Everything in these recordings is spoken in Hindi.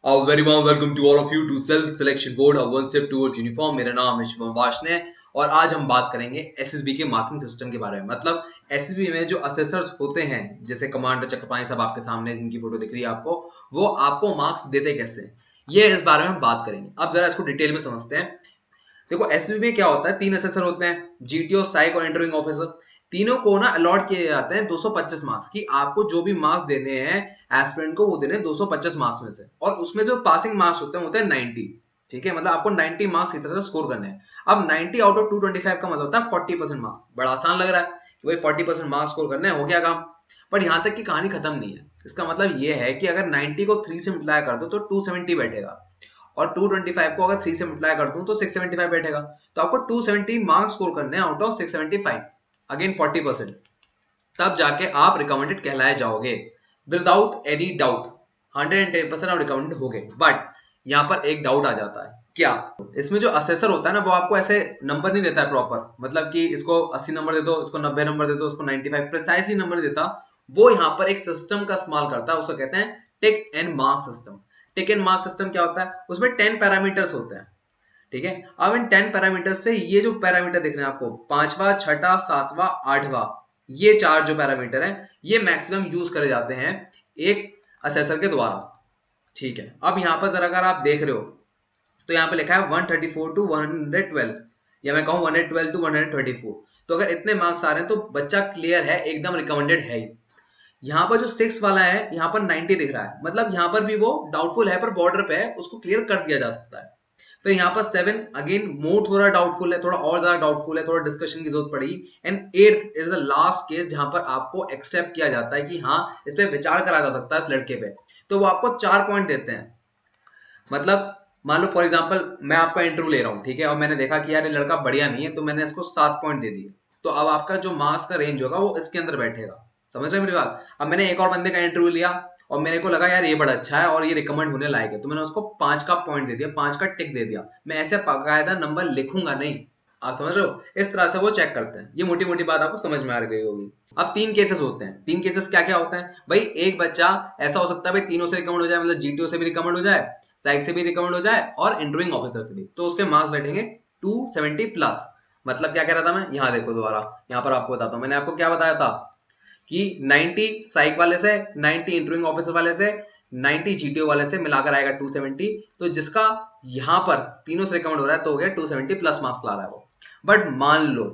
A very warm welcome to all of you to Self Selection Board, a one step towards uniform। मेरा नाम है शुभम वाशने और आज हम बात करेंगे एसएसबी के मार्किंग सिस्टम के बारे में। मतलब एसएसबी में जो असेसर्स होते हैं, जैसे कमांडर चक्रपाणी साहब आपके सामने जिनकी फोटो दिख रही है आपको, वो आपको मार्क्स देते कैसे, ये इस बारे में हम बात करेंगे। अब जरा इसको डिटेल में समझते हैं। देखो एसएसबी में क्या होता है, 3 असेसर होते हैं, जीटीओ, साइक और इंटरव्यूइंग ऑफिसर। तीनों को ना अलॉट किए जाते हैं 225 मार्क्स की। आपको जो भी मार्क्स देने हैं एस्पिरेंट को, वो देने 225 मार्क्स में से, और उसमें जो पासिंग मार्क्स होते हैं 90। ठीक है, मतलब आपको 90 मार्क्स की तरह से स्कोर करने हैं। अब 90 आउट ऑफ 225 का मतलब होता है 40% मार्क्स। बड़ा आसान लग रहा है कि भाई 40% मार्क्स स्कोर करने हैं, हो गया काम। पर यहां तक की कहानी खत्म नहीं है। इसका मतलब ये है कि अगर 90 को 3 से मल्टीप्लाई कर दो तो 270 बैठेगा, और 225 को अगर 3 से मल्टीप्लाई कर दूं तो 675 बैठेगा। तो आपको 270 मार्क्स स्कोर करने हैं आउट ऑफ 675, अगेन 40%। तब जाके आप रिकमेंडेड कहलाए जाओगे। विदाउट एनी डाउट 110% आप रिकमेंडेड हो गए। बट यहाँ पर एक डाउट आ जाता है, क्या इसमें जो असेसर होता है ना, वो आपको ऐसे नंबर नहीं देता है प्रॉपर, मतलब कि इसको 80 नंबर दे दो, इसको 90 नंबर दे दो, इसको 95 प्रिसाइसली नंबर देता। वो यहाँ पर एक सिस्टम का इस्तेमाल करता है, उसको कहते हैं tick and mark system. Tick and mark system क्या होता है, उसमें 10 पैरामीटर्स होते हैं। ठीक है, अब इन 10 पैरामीटर्स से ये जो पैरामीटर दिख रहे हैं आपको, 5वां, 6ठा, 7वां, 8वां, ये 4 जो पैरामीटर हैं, ये मैक्सिमम यूज करे जाते हैं एक असेसर के द्वारा। ठीक है, अब यहां पर जरा अगर आप देख रहे हो तो यहाँ पे लिखा है 134 टू 112, या मैं कहूं 112 टू 134। तो अगर इतने मार्क्स आ रहे हैं तो बच्चा क्लियर है, एकदम रिकमेंडेड है ही। यहाँ पर जो 6 वाला है, यहाँ पर 90 दिख रहा है, मतलब यहाँ पर भी वो डाउटफुल है, पर बॉर्डर पे है, उसको क्लियर कर दिया जा सकता है। फिर यहाँ पर 7 अगेन मोर थोड़ा डाउटफुल है, थोड़ा और ज्यादा डाउटफुल है, थोड़ा डिस्कशन की जरूरत पड़ेगी। And 8th is the last case जहां पर आपको एक्सेप्ट किया जाता है कि हाँ, इस पे विचार करा जा सकता है इस लड़के पे। तो वो आपको 4 पॉइंट देते हैं। मतलब मान लो फॉर एग्जाम्पल मैं आपका इंटरव्यू ले रहा हूँ, ठीक है, और मैंने देखा कि यार ये लड़का बढ़िया नहीं है, तो मैंने इसको 7 पॉइंट दे दिए। तो अब आपका जो मार्क्स का रेंज होगा वो इसके अंदर बैठेगा। समझ रहे मेरी बात। अब मैंने एक और बंदे का इंटरव्यू लिया और मेरे को लगा यार ये बड़ा अच्छा है और ये रिकमेंड होने लायक है, तो मैंने उसको 5 का पॉइंट दे दिया, 5 का टिक दे दिया। मैं ऐसे बाकायदा नंबर लिखूंगा नहीं। आप समझ रहे हो, इस तरह से वो चेक करते हैं। ये मोटी मोटी बात आपको समझ में आ गई होगी। अब 3 केसेस होते हैं। 3 केसेस क्या क्या होते हैं भाई, एक बच्चा ऐसा हो सकता है भाई तीनों से रिकमेंड हो जाए, मतलब जीटीओ से भी रिकमेंड हो जाए, साइक से भी रिकमेंड हो जाए, और इंटरव्यूइंग ऑफिसर से भी। तो उसके मार्क्स बैठेंगे 270 प्लस। मतलब क्या कह रहा था मैं, यहाँ देखो दोबारा, यहाँ पर आपको बताता हूँ। मैंने आपको क्या बताया था कि 90 साइक वाले से, 90 इंटरव्यूइंग ऑफिसर वाले से, 90 जीटीओ वाले से मिलाकर आएगा 270। तो जिसका यहां पर तीनों से रिकमेंड हो रहा है तो हो गया 270 प्लस मार्क्स ला रहा है वो। बट मान लो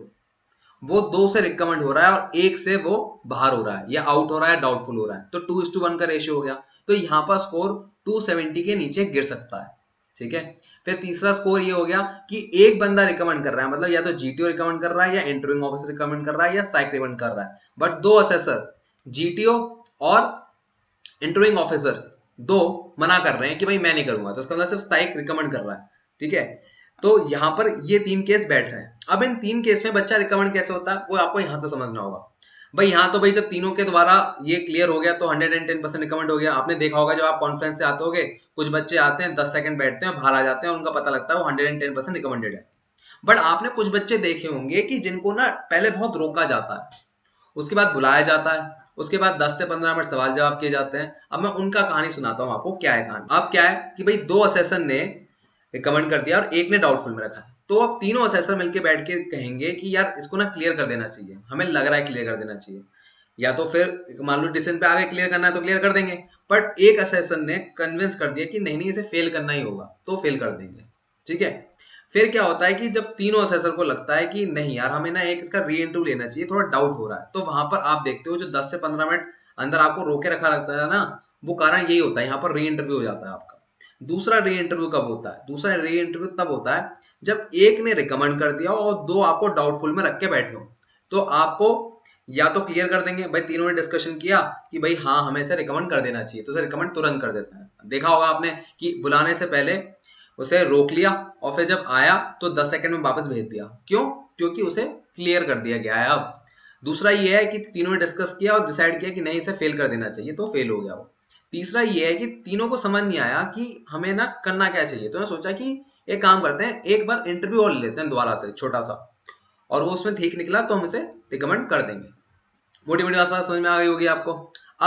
वो 2 से रिकमेंड हो रहा है और 1 से वो बाहर हो रहा है, या आउट हो रहा है, डाउटफुल हो रहा है, तो 2:1 का रेशियो हो गया। तो यहां पर स्कोर 270 के नीचे गिर सकता है। ठीक है, फिर तीसरा स्कोर ये हो गया कि एक बंदा रिकमेंड कर रहा है, मतलब या तो जीटीओ रिकमेंड कर रहा है, या इंटरव्यूइंग ऑफिसर रिकमेंड कर रहा है, या साइक रिकमेंड कर रहा है। बट 2 असेसर, जीटीओ और इंटरव्यूइंग ऑफिसर, 2 मना कर रहे हैं कि भाई मैं नहीं करूंगा, तो इसका मतलब सिर्फ साइक रिकमेंड कर रहा है। ठीक है, तो यहां पर ये 3 केस बैठ रहे हैं। अब इन 3 केस में बच्चा रिकमेंड कैसे होता है वो आपको यहां से समझना होगा। भाई यहाँ तो भाई जब तीनों के द्वारा ये क्लियर हो गया तो 110% रिकमेंड हो गया। आपने देखा होगा जब आप कॉन्फ्रेंस से आते होगे, कुछ बच्चे आते हैं 10 सेकंड बैठते हैं, बाहर आ जाते हैं, उनका पता लगता है वो 110% रिकमेंडेड है। बट आपने कुछ बच्चे देखे होंगे कि जिनको ना पहले बहुत रोका जाता है, उसके बाद बुलाया जाता है, उसके बाद 10 से 15 मिनट सवाल जवाब किए जाते हैं। अब मैं उनका कहानी सुनाता हूँ आपको, क्या है कहानी। अब क्या है कि भाई 2 असेसर ने रिकमेंड कर दिया और एक ने डाउटफुल में रखा है। तो अब तीनों असेसर मिलकर बैठ के कहेंगे कि यार इसको ना क्लियर कर देना चाहिए, हमें लग रहा है क्लियर कर देना चाहिए। या तो फिर मान लो डिसीजन पे आगे क्लियर करना है तो क्लियर कर देंगे। बट एक असेसर ने कन्विंस कर दिया कि नहीं नहीं इसे फेल करना ही होगा, तो फेल कर देंगे। ठीक है, फिर क्या होता है कि जब तीनों असेसर को लगता है कि नहीं यार हमें ना एक इसका री इंटरव्यू लेना चाहिए, थोड़ा डाउट हो रहा है, तो वहां पर आप देखते हो जो 10 से 15 मिनट अंदर आपको रोके रखा लगता है ना, वो कारण यही होता है, यहाँ पर री इंटरव्यू हो जाता है आपका। दूसरा री इंटरव्यू कब होता है, दूसरा री इंटरव्यू तब होता है जब एक ने रिकमेंड कर दिया और 2 आपको डाउटफुल में रख के बैठे हो। तो आपको या तो क्लियर कर देंगे, भाई तीनों ने डिस्कशन किया कि भाई हाँ हमें इसे रिकमेंड कर देना चाहिए, तो उसे रिकमेंड तुरंत कर देता है। देखा होगा आपने कि बुलाने से पहले उसे रोक लिया और फिर जब आया तो 10 सेकंड में वापस भेज दिया। क्यों? क्योंकि उसे क्लियर कर दिया गया है। अब दूसरा ये है कि तीनों ने डिस्कस किया और डिसाइड किया कि नहीं इसे फेल कर देना चाहिए, तो फेल हो गया वो। तीसरा ये है कि तीनों को समझ नहीं आया कि हमें ना करना क्या चाहिए, तो सोचा कि एक काम करते हैं, एक बार इंटरव्यू और लेते हैं दोबारा से छोटा सा, और वो उसमें ठीक निकला तो हम इसे रिकमेंड कर देंगे। मोटी मोटी बात समझ में आ गई होगी आपको। अब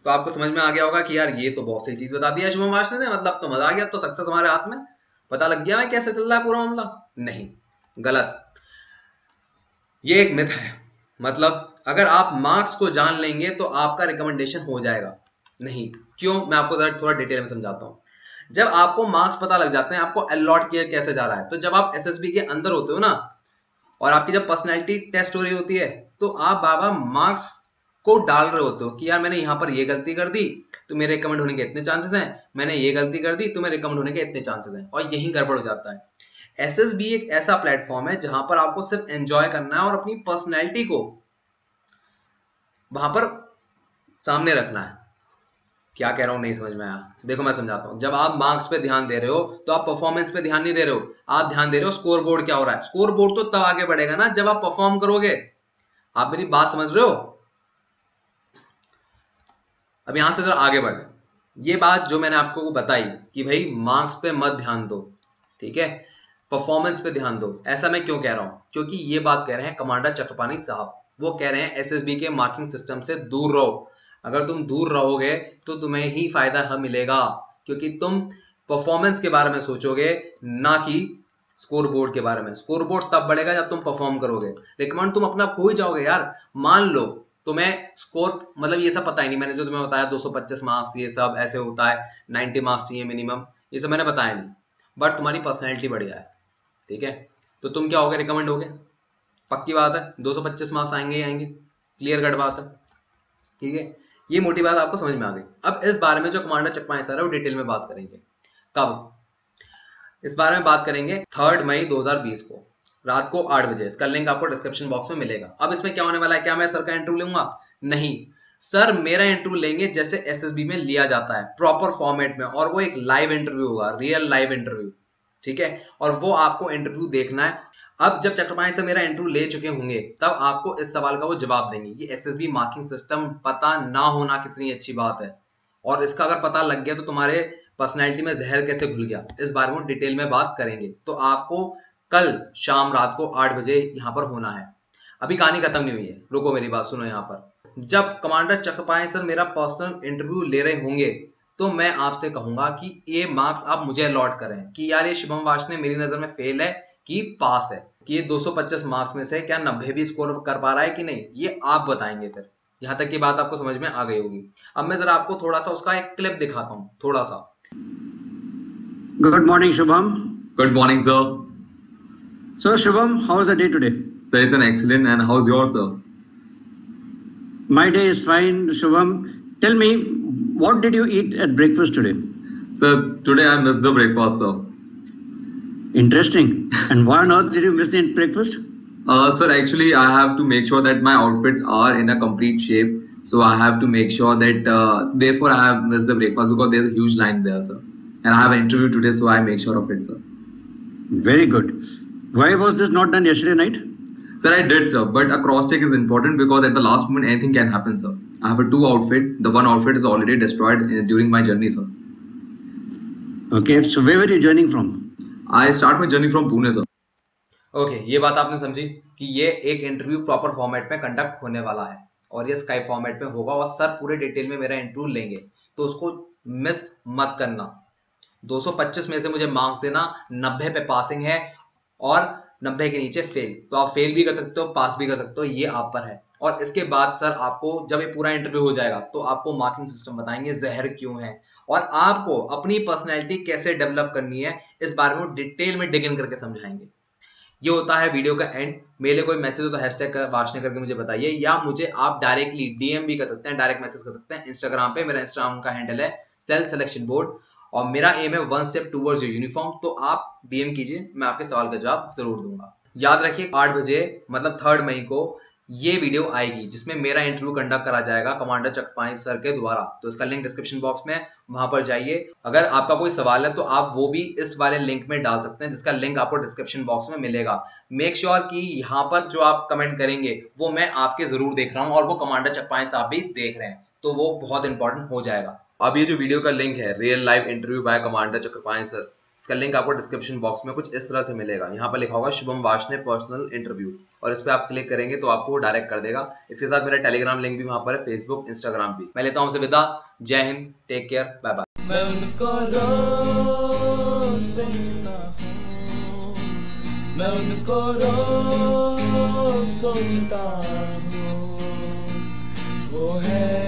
तो आपको समझ में आ गया होगा कि यार ये तो बहुत सही चीज बता दिया शुभम वाशने ने, मतलब तो मजा आ गया, तो सक्सेस हमारे हाथ में, पता लग गया है कैसे चल रहा है पूरा मामला। नहीं, गलत, ये एक मिथ है। मतलब अगर आप मार्क्स को जान लेंगे तो आपका रिकमेंडेशन हो जाएगा, नहीं। क्यों, मैं आपको थोड़ा डिटेल में समझाता हूँ। जब आपको मार्क्स पता लग जाते हैं, आपको अलॉट किया कैसे जा रहा है, तो जब आप एसएसबी के अंदर होते हो ना, और आपकी जब पर्सनैलिटी टेस्ट हो रही होती है, तो आप बाबा मार्क्स को डाल रहे होते हो कि यार मैंने यहाँ पर ये गलती कर दी तो मेरे रिकमेंड होने के इतने चांसेस हैं, मैंने ये गलती कर दी तो मेरे रिकमेंड होने के इतने चांसेस हैं, और यही गड़बड़ हो जाता है। एसएसबी एक ऐसा प्लेटफॉर्म है जहां पर आपको सिर्फ एंजॉय करना है और अपनी पर्सनैलिटी को वहां पर सामने रखना है। क्या कह रहा हूं, नहीं समझ में आया? देखो मैं समझाता हूं। जब आप मार्क्स पे ध्यान दे रहे हो तो आप परफॉर्मेंस पे ध्यान नहीं दे रहे हो, आप ध्यान दे रहे हो स्कोर बोर्ड क्या हो रहा है। स्कोर बोर्ड तो तब आगे बढ़ेगा ना जब आप परफॉर्म करोगे। आप मेरी बात समझ रहे हो? अब यहां से जरा आगे बढ़, ये बात जो मैंने आपको बताई कि भाई मार्क्स पे मत ध्यान दो, ठीक है, परफॉर्मेंस पे ध्यान दो, ऐसा मैं क्यों कह रहा हूं? क्योंकि ये बात कह रहे हैं कमांडर चक्रपाणी साहब। वो कह रहे हैं एसएसबी के मार्किंग सिस्टम से दूर रहो। अगर तुम दूर रहोगे तो तुम्हें ही फायदा मिलेगा, क्योंकि तुम परफॉर्मेंस के बारे में सोचोगे ना कि स्कोर बोर्ड के बारे में। स्कोर बोर्ड तब बढ़ेगा जब तुम परफॉर्म करोगे, रिकमेंड तुम अपना खो ही जाओगे यार। मान लो तुम्हें स्कोर मतलब ये सब पता ही नहीं, मैंने जो तुम्हें बताया 225 मार्क्स ये सब ऐसे होता है, 90 मार्क्स चाहिए मिनिमम, ये सब मैंने बताया नहीं, बट तुम्हारी पर्सनैलिटी बढ़िया है, ठीक है, तो तुम क्या होगे, रिकमेंड होगे, पक्की बात है, 225 मार्क्स आएंगे ही आएंगे, क्लियर कट बात है, ठीक है। ये मोटी बात आपको समझ में आ गई। अब इस बारे में जो कमांडर चकपाणी सर है वो डिटेल में बात करेंगे। कब इस बारे में बात करेंगे? 3 मई 2020 को रात को 8 बजे। इसका लिंक आपको डिस्क्रिप्शन बॉक्स में मिलेगा। अब इसमें क्या होने वाला है, क्या मैं सर का इंटरव्यू लूंगा? नहीं, सर मेरा इंटरव्यू लेंगे जैसे एसएसबी में लिया जाता है, प्रॉपर फॉर्मेट में, और वो एक लाइव इंटरव्यू होगा, रियल लाइव इंटरव्यू, ठीक है, और वो आपको इंटरव्यू देखना है। अब जब चक्रपाणी से मेरा इंटरव्यू ले चुके होंगे तब आपको इस सवाल का वो जवाब देंगे। ये एसएसबी मार्किंग सिस्टम पता ना होना कितनी अच्छी बात है, और इसका अगर पता लग गया तो तुम्हारे पर्सनैलिटी में जहर कैसे घुल गया, इस बारे में डिटेल में बात करेंगे। तो आपको कल शाम रात को 8 बजे यहाँ पर होना है। अभी कहानी खत्म नहीं हुई है, रुको मेरी बात सुनो। यहाँ पर जब कमांडर चक्रपाणी सर मेरा पर्सनल इंटरव्यू ले रहे होंगे तो मैं आपसे कहूंगा कि ये मार्क्स आप मुझे अलॉट करें कि यार ये शुभम वाशने मेरी नजर में फेल है कि पास है, कि ये 225 मार्क्स में से क्या 90 भी स्कोर कर पा रहा है कि नहीं, ये आप बताएंगे। फिर यहाँ तक की बात आपको समझ में आ गई होगी। अब मैं जरा आपको थोड़ा सा उसका एक क्लिप दिखाता हूँ, थोड़ा सा। Good morning, Shubham. Good morning, sir. So, Shubham, how is the day today? Sir, it's an excellent. And how's yours, sir? My day is fine, Shubham. Tell me, what did you eat at breakfast today? Sir, today I missed the breakfast, sir. Interesting. And why on earth did you miss the breakfast? Sir, actually, I have to make sure that my outfits are in a complete shape. So I have to make sure that, therefore, I have missed the breakfast because there's a huge line there, sir. And I have an interview today, so I make sure of it, sir. Very good. Why was this not done yesterday night? Sir, I did, sir. But a cross check is important because at the last moment, anything can happen, sir. I have a 2 outfit. The 1 outfit is already destroyed during my journey, sir. Okay. So where were you joining from? I start my journey from Pune, sir. Okay, ये बात आपने समझी कि ये एक इंटरव्यू प्रॉपर फॉर्मेट में कंडक्ट होने वाला है और ये स्काइप फॉर्मेट में होगा और सर पूरे डिटेल में मेरा इंटरव्यू लेंगे, तो उसको मिस मत करना। 225 में से मुझे मार्क्स देना, 90 पे पासिंग है और 90 के नीचे फेल, तो आप फेल भी कर सकते हो, पास भी कर सकते हो, ये आप पर है। और इसके बाद सर आपको जब ये पूरा इंटरव्यू हो जाएगा तो आपको मार्किंग सिस्टम बताएंगे, जहर क्यों है और आपको अपनी पर्सनैलिटी कैसे डेवलप करनी है, इस बारे में डिटेल में डिग इन करके समझाएंगे। ये होता है वीडियो का एंड। मेरे लिए कोई मैसेज हो तो हैशटैग वाशने करके मुझे बताइए, या मुझे आप डायरेक्टली डीएम भी कर सकते हैं, डायरेक्ट मैसेज कर सकते हैं इंस्टाग्राम पे। मेरा इंस्टाग्राम का हैंडल है सेल्फ सिलेक्शन बोर्ड और मेरा एम है 1 स्टेप टूवर्ड्स योर यूनिफॉर्म। तो आप डीएम कीजिए, मैं आपके सवाल का जवाब जरूर दूंगा। याद रखिए 8 बजे मतलब 3 मई को ये वीडियो आएगी जिसमें मेरा इंटरव्यू कंडक्ट करा जाएगा कमांडर चक्रपाणी सर के द्वारा। तो इसका लिंक डिस्क्रिप्शन बॉक्स में, वहां पर जाइए। अगर आपका कोई सवाल है तो आप वो भी इस वाले लिंक में डाल सकते हैं जिसका लिंक आपको डिस्क्रिप्शन बॉक्स में मिलेगा। मेक श्योर कि यहाँ पर जो आप कमेंट करेंगे वो मैं आपके जरूर देख रहा हूँ और वो कमांडर चक्रपाणी साहब भी देख रहे हैं, तो वो बहुत इंपॉर्टेंट हो जाएगा। अब ये जो वीडियो का लिंक है real live interview by commander Chakrapani sir, इसका लिंक आपको डिस्क्रिप्शन बॉक्स में कुछ इस तरह से मिलेगा। यहाँ पर लिखा होगा शुभम वार्ष्णेय पर्सनल इंटरव्यू, और इस पर आप क्लिक करेंगे तो आपको डायरेक्ट कर देगा। इसके साथ मेरा टेलीग्राम लिंक भी वहाँ पर है, फेसबुक, इंस्टाग्राम भी। मैं लेता हूँ आपसे विदा। जय हिंद, टेक केयर, बाय बाय। मैं उनको रोज सोचता हूँ, वो है